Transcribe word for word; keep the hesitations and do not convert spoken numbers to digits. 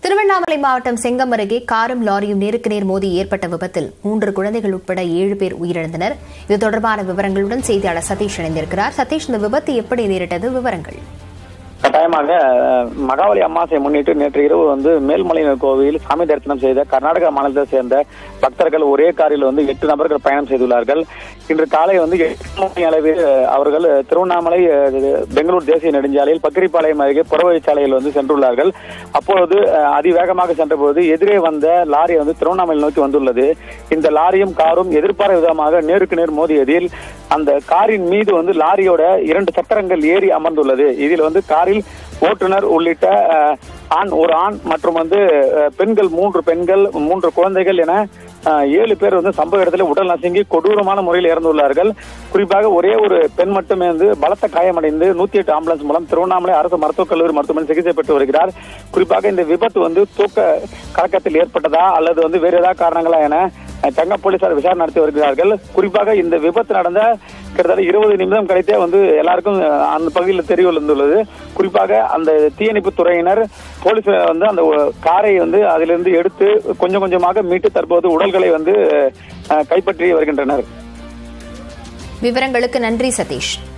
திருவண்ணாமலை மாவட்டம் செங்கம் அருகே காரும் லாரியும் நேருக்கு நேர் மோதி ஏற்பட்ட விபத்தில் மூன்று குழந்தைகள் உட்பட ஏழு பேர் உயிரிழந்தனர். இது தொடர்பான விவரங்களுடன் செய்தியாளர் சதீஷ் இணைந்திருக்கிறார். சதீஷ், இந்த விபத்து எப்படி நேரிட்டது, விவரங்கள்? கட்டாயமாக மகாவலி அமாவாசையை முன்னிட்டு நேற்று இரவு வந்து மேல்மலையனூர் கோவில் சாமி தரிசனம் செய்த கர்நாடக மாநிலத்தை சேர்ந்த பக்தர்கள் ஒரே காரில் வந்து எட்டு நபர்கள் பயணம் செய்துள்ளார்கள். இன்று காலை வந்து எட்டு மணி அளவில் அவர்கள் திருவண்ணாமலை பெங்களூர் தேசிய நெடுஞ்சாலையில் பக்கிரிப்பாளையம் அருகே புறவழிச்சாலையில் வந்து சென்றுள்ளார்கள். அப்பொழுது அதிவேகமாக சென்றபோது எதிரே வந்த லாரி வந்து திருவண்ணாமலை நோக்கி வந்துள்ளது. இந்த லாரியும் காரும் எதிர்பாராத விதமாக நேருக்கு நேர் மோதியதில் அந்த காரின் மீது வந்து லாரியோட இரண்டு சக்கரங்கள் ஏறி அமர்ந்துள்ளது. இதில் வந்து காரில் ஓட்டுநர் உள்ளிட்ட ஆண் ஒரு ஆண் மற்றும் வந்து பெண்கள் மூன்று பெண்கள் மூன்று குழந்தைகள் என ஏழு பேர் வந்து சம்பவ இடத்துல உடல் நசுங்கி கொடூரமான முறையில் இறந்துள்ளார்கள். குறிப்பாக ஒரே ஒரு பெண் மட்டுமே வந்து பலத்த காயமடைந்து நூத்தி எட்டு ஆம்புலன்ஸ் மூலம் திருவண்ணாமலை அரசு மருத்துவக் கல்லூரி மருத்துவமனை சிகிச்சை பெற்று வருகிறார். குறிப்பாக இந்த விபத்து வந்து தூக்க கலக்கத்தில் ஏற்பட்டதா அல்லது வந்து வேறு ஏதாவது காரணங்களா என தங்க போலீசார் விசாரணை நடத்தி வருகிறார்கள். குறிப்பாக இந்த விபத்து நடந்த கிட்டத்தட்ட இருபது நிமிடம் கழித்தே வந்து எல்லாருக்கும் அந்த பகுதியில் தெரிய வந்துள்ளது. குறிப்பாக அந்த தீயணைப்பு துறையினர் போலீஸ் வந்து அந்த காரை வந்து அதிலிருந்து எடுத்து கொஞ்சம் கொஞ்சமாக மீட்டு தற்போது உடல்களை வந்து கைப்பற்றி வருகின்றனர். விவரங்களுக்கு நன்றி சதீஷ்.